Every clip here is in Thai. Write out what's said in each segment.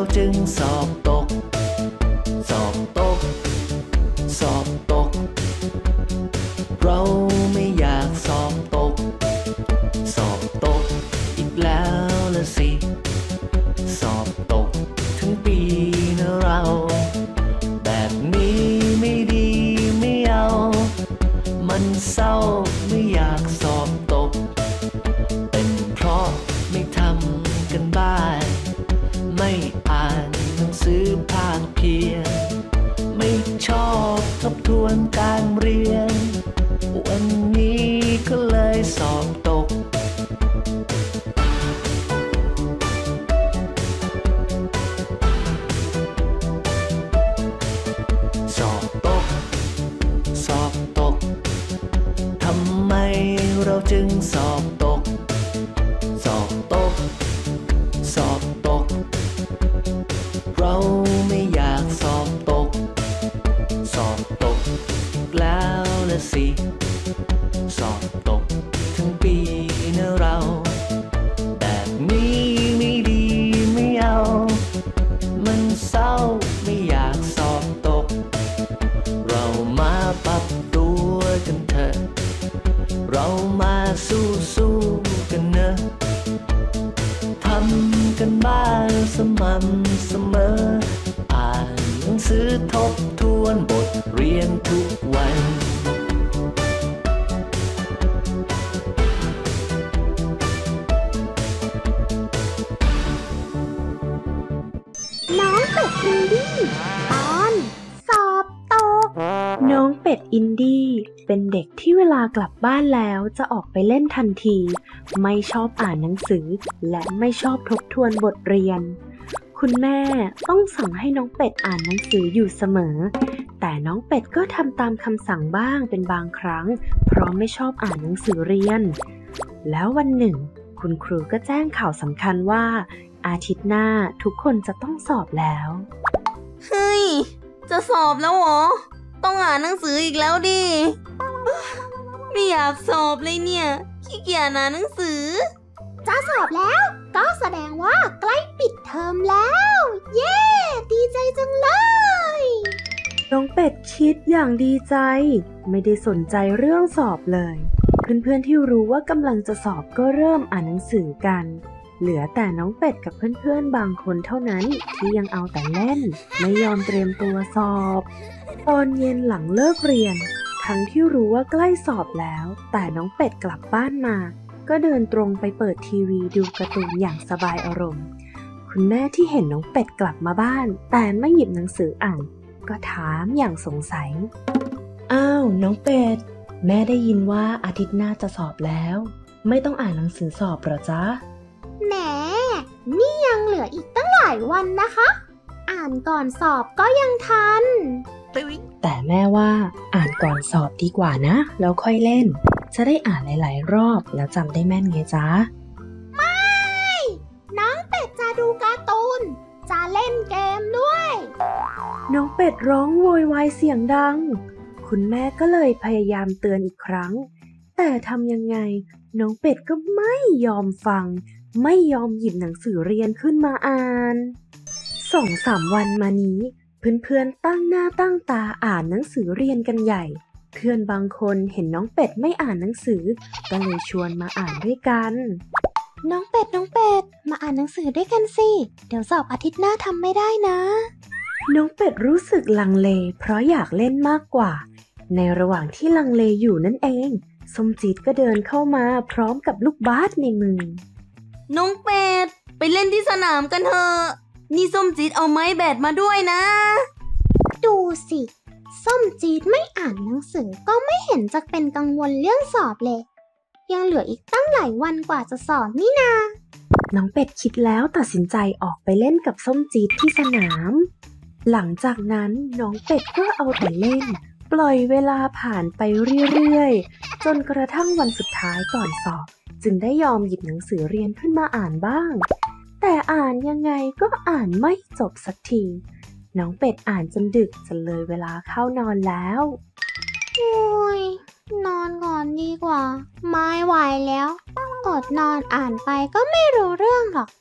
จึงสอบตกสอบตกสอบตกเราไม่อยากสอบตกสอบตกอีกแล้วละสิสอบตกทั้งปีนะเราแบบนี้ไม่ดีไม่เอามันเศร้าไม่อยากสอบตกเป็นเพราะไม่ทำกันบ้านไม่อ่านหนังสือภาคเพียรไม่ชอบทบทวนการเรียนวันนี้ก็เลยสอบตกสอบตกสอบตกทำไมเราจึงสอบตกสอบตกสอบตกเราไม่อยากสอบตกสอบตกแล้วละสิสอบตกทั้งปีนะเราแบบนี้ไม่ดีไม่เอามันเศร้าไม่อยากสอบตกเรามาปรับตัวกันเถอะเรามาสู้กันเนอะทำกันบ้านสม่ำเสมออ่านหนังสือทบทวนบทเรียนทุกวันน้องเป็ดอินดี้ตอนสอบตกน้องเป็ดอินดี้เป็นเด็กที่เวลากลับบ้านแล้วจะออกไปเล่นทันทีไม่ชอบอ่านหนังสือและไม่ชอบทบทวนบทเรียนคุณแม่ต้องสั่งให้น้องเป็ดอ่านหนังสืออยู่เสมอแต่น้องเป็ดก็ทำตามคำสั่งบ้างเป็นบางครั้งเพราะไม่ชอบอ่านหนังสือเรียนแล้ววันหนึ่งคุณครูก็แจ้งข่าวสำคัญว่าอาทิตย์หน้าทุกคนจะต้องสอบแล้วเฮ้ยจะสอบแล้วเหรอต้องอ่านหนังสืออีกแล้วดิไม่อยากสอบเลยเนี่ยขี้เกียจอ่านหนังสือจะสอบแล้วก็แสดงว่าใกล้ปิดเทอมแล้วเย้ดีใจจังเลยน้องเป็ดคิดอย่างดีใจไม่ได้สนใจเรื่องสอบเลยเพื่อนๆที่รู้ว่ากำลังจะสอบก็เริ่มอ่านหนังสือกันเหลือแต่น้องเป็ดกับเพื่อนๆบางคนเท่านั้นที่ยังเอาแต่เล่นไม่ยอมเตรียมตัวสอบตอนเย็นหลังเลิกเรียนทั้งที่รู้ว่าใกล้สอบแล้วแต่น้องเป็ดกลับบ้านมาก็เดินตรงไปเปิดทีวีดูการ์ตูนอย่างสบายอารมณ์คุณแม่ที่เห็นน้องเป็ดกลับมาบ้านแต่ไม่หยิบหนังสืออ่านก็ถามอย่างสงสัยอ้าวน้องเป็ดแม่ได้ยินว่าอาทิตย์หน้าจะสอบแล้วไม่ต้องอ่านหนังสือสอบหรอจ๊ะแหมนี่ยังเหลืออีกตั้งหลายวันนะคะอ่านก่อนสอบก็ยังทันแต่แม่ว่าอ่านก่อนสอบดีกว่านะแล้วค่อยเล่นจะได้อ่านหลายๆรอบแล้วจำได้แม่นไงจ๊ะไม่น้องเป็ดจะดูการ์ตูนจะเล่นเกมด้วยน้องเป็ดร้องโวยวายเสียงดังคุณแม่ก็เลยพยายามเตือนอีกครั้งแต่ทำยังไงน้องเป็ดก็ไม่ยอมฟังไม่ยอมหยิบหนังสือเรียนขึ้นมาอ่าน2-3 วันมานี้เพื่อนๆตั้งหน้าตั้งตาอ่านหนังสือเรียนกันใหญ่เพื่อนบางคนเห็นน้องเป็ดไม่อ่านหนังสือก็เลยชวนมาอ่านด้วยกันน้องเป็ดมาอ่านหนังสือด้วยกันสิเดี๋ยวสอบอาทิตย์หน้าทำไม่ได้นะน้องเป็ดรู้สึกลังเลเพราะอยากเล่นมากกว่าในระหว่างที่ลังเลอยู่นั่นเองส้มจี๊ดก็เดินเข้ามาพร้อมกับลูกบาสในมือน้องเป็ดไปเล่นที่สนามกันเถอะนี่ส้มจี๊ดเอาไม้แบดมาด้วยนะดูสิส้มจี๊ดไม่อ่านหนังสือก็ไม่เห็นจะเป็นกังวลเรื่องสอบเลยยังเหลืออีกตั้งหลายวันกว่าจะสอบนี่นาน้องเป็ดคิดแล้วตัดสินใจออกไปเล่นกับส้มจี๊ดที่สนามหลังจากนั้นน้องเป็ดก็เอาแต่เล่นปล่อยเวลาผ่านไปเรื่อยๆจนกระทั่งวันสุดท้ายก่อนสอบจึงได้ยอมหยิบหนังสือเรียนขึ้นมาอ่านบ้างแต่อ่านยังไงก็อ่านไม่จบสักทีน้องเป็ดอ่านจนดึกจนเลยเวลาเข้านอนแล้วโอ้ยนอนก่อนดีกว่าไม่ไหวแล้วอดนอนอ่านไปก็ไม่รู้เรื่องหรอก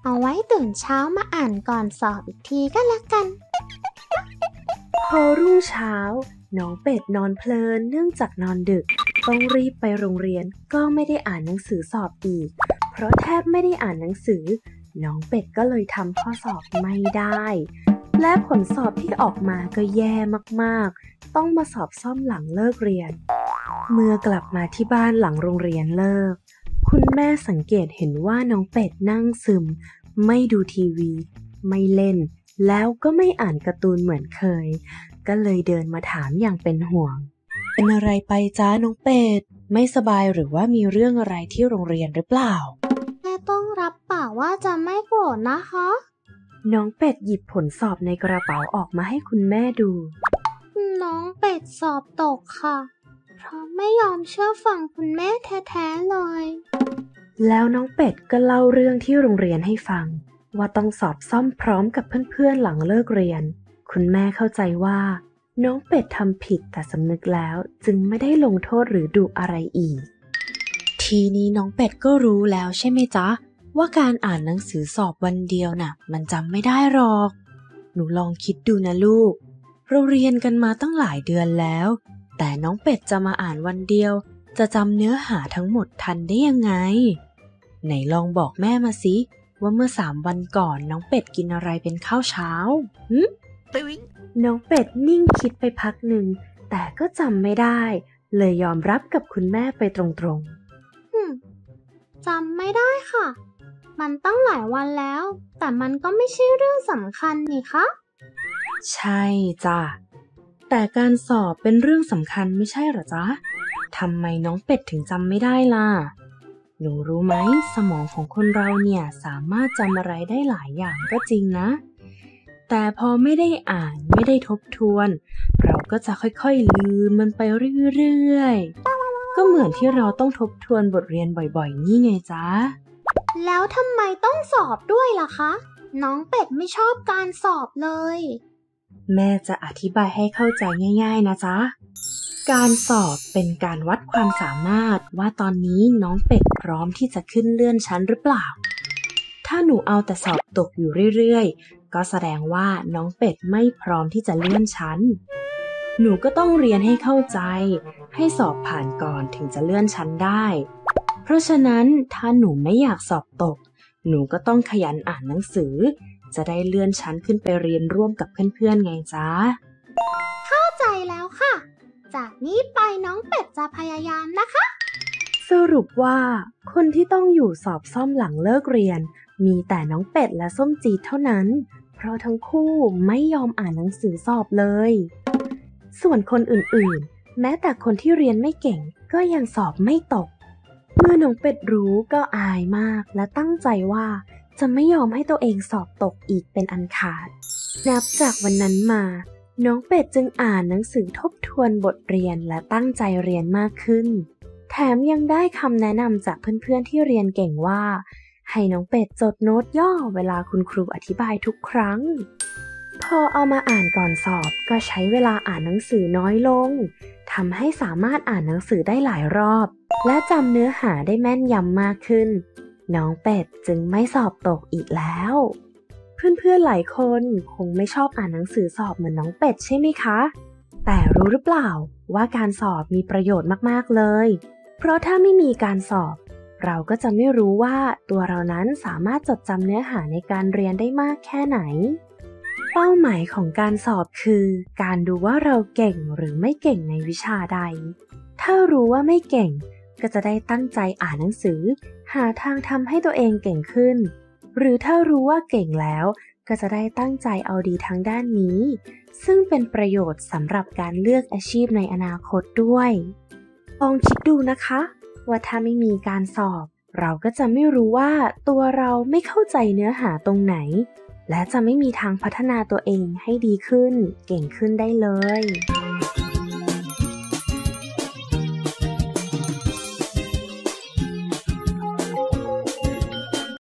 เอาไว้ตื่นเช้ามาอ่านก่อนสอบอีกทีก็แล้วกันพอรุ่งเช้าน้องเป็ดนอนเพลินเนื่องจากนอนดึกต้องรีบไปโรงเรียนก็ไม่ได้อ่านหนังสือสอบอีกเพราะแทบไม่ได้อ่านหนังสือน้องเป็ดก็เลยทำข้อสอบไม่ได้และผลสอบที่ออกมาก็แย่มากๆต้องมาสอบซ่อมหลังเลิกเรียนเมื่อกลับมาที่บ้านหลังโรงเรียนเลิกคุณแม่สังเกตเห็นว่าน้องเป็ดนั่งซึมไม่ดูทีวีไม่เล่นแล้วก็ไม่อ่านการ์ตูนเหมือนเคยก็เลยเดินมาถามอย่างเป็นห่วงเป็นอะไรไปจ้าน้องเป็ดไม่สบายหรือว่ามีเรื่องอะไรที่โรงเรียนหรือเปล่าแม่ต้องรับปากว่าจะไม่โกรธนะคะน้องเป็ดหยิบผลสอบในกระเป๋าออกมาให้คุณแม่ดูน้องเป็ดสอบตกค่ะเพราะไม่ยอมเชื่อฟังคุณแม่แท้ๆเลยแล้วน้องเป็ดก็เล่าเรื่องที่โรงเรียนให้ฟังว่าต้องสอบซ่อมพร้อมกับเพื่อนๆหลังเลิกเรียนคุณแม่เข้าใจว่าน้องเป็ดทำผิดแต่สำนึกแล้วจึงไม่ได้ลงโทษหรือดุอะไรอีกทีนี้น้องเป็ดก็รู้แล้วใช่ไหมจ๊ะว่าการอ่านหนังสือสอบวันเดียวน่ะมันจำไม่ได้หรอกหนูลองคิดดูนะลูกเราเรียนกันมาตั้งหลายเดือนแล้วแต่น้องเป็ดจะมาอ่านวันเดียวจะจำเนื้อหาทั้งหมดทันได้ยังไงไหนลองบอกแม่มาสิว่าเมื่อ3 วันก่อนน้องเป็ดกินอะไรเป็นข้าวเช้าน้องเป็ดนิ่งคิดไปพักหนึ่งแต่ก็จำไม่ได้เลยยอมรับกับคุณแม่ไปตรงๆจำไม่ได้ค่ะมันตั้งหลายวันแล้วแต่มันก็ไม่ใช่เรื่องสำคัญนี่คะใช่จ้ะแต่การสอบเป็นเรื่องสำคัญไม่ใช่หรอจ๊ะทำไมน้องเป็ดถึงจำไม่ได้ล่ะหนูรู้ไหมสมองของคนเราเนี่ยสามารถจำอะไรได้หลายอย่างก็จริงนะแต่พอไม่ได้อ่านไม่ได้ทบทวนเราก็จะค่อยๆลืมมันไปเรื่อยๆก็เหมือนที่เราต้องทบทวนบทเรียนบ่อยๆนี่ไงจ๊ะแล้วทำไมต้องสอบด้วยล่ะคะน้องเป็ดไม่ชอบการสอบเลยแม่จะอธิบายให้เข้าใจง่ายๆนะจ๊ะการสอบเป็นการวัดความสามารถว่าตอนนี้น้องเป็ดพร้อมที่จะขึ้นเลื่อนชั้นหรือเปล่าถ้าหนูเอาแต่สอบตกอยู่เรื่อยๆก็แสดงว่าน้องเป็ดไม่พร้อมที่จะเลื่อนชั้นหนูก็ต้องเรียนให้เข้าใจให้สอบผ่านก่อนถึงจะเลื่อนชั้นได้เพราะฉะนั้นถ้าหนูไม่อยากสอบตกหนูก็ต้องขยันอ่านหนังสือจะได้เลื่อนชั้นขึ้นไปเรียนร่วมกับเพื่อนๆไงจ๊ะเข้าใจแล้วค่ะจากนี้ไปน้องเป็ดจะพยายามนะคะสรุปว่าคนที่ต้องอยู่สอบซ่อมหลังเลิกเรียนมีแต่น้องเป็ดและส้มจี๊ดเท่านั้นเพราะทั้งคู่ไม่ยอมอ่านหนังสือสอบเลยส่วนคนอื่นๆแม้แต่คนที่เรียนไม่เก่งก็ยังสอบไม่ตกเมื่อน้องเป็ดรู้ก็อายมากและตั้งใจว่าจะไม่ยอมให้ตัวเองสอบตกอีกเป็นอันขาดนับจากวันนั้นมาน้องเป็ดจึงอ่านหนังสือทบทวนบทเรียนและตั้งใจเรียนมากขึ้นแถมยังได้คำแนะนำจากเพื่อนๆที่เรียนเก่งว่าให้น้องเป็ดจดโน้ตย่อเวลาคุณครูอธิบายทุกครั้งพอเอามาอ่านก่อนสอบก็ใช้เวลาอ่านหนังสือน้อยลงทำให้สามารถอ่านหนังสือได้หลายรอบและจำเนื้อหาได้แม่นยำมากขึ้นน้องเป็ดจึงไม่สอบตกอีกแล้วเพื่อนๆหลายคนคงไม่ชอบอ่านหนังสือสอบเหมือนน้องเป็ดใช่ไหมคะแต่รู้หรือเปล่าว่าการสอบมีประโยชน์มากๆเลยเพราะถ้าไม่มีการสอบเราก็จะไม่รู้ว่าตัวเรานั้นสามารถจดจำเนื้อหาในการเรียนได้มากแค่ไหนเป้าหมายของการสอบคือการดูว่าเราเก่งหรือไม่เก่งในวิชาใดถ้ารู้ว่าไม่เก่งก็จะได้ตั้งใจอ่านหนังสือหาทางทำให้ตัวเองเก่งขึ้นหรือถ้ารู้ว่าเก่งแล้วก็จะได้ตั้งใจเอาดีทางด้านนี้ซึ่งเป็นประโยชน์สำหรับการเลือกอาชีพในอนาคตด้วยลองคิดดูนะคะว่าถ้าไม่มีการสอบเราก็จะไม่รู้ว่าตัวเราไม่เข้าใจเนื้อหาตรงไหนและจะไม่มีทางพัฒนาตัวเองให้ดีขึ้นเก่งขึ้นได้เลย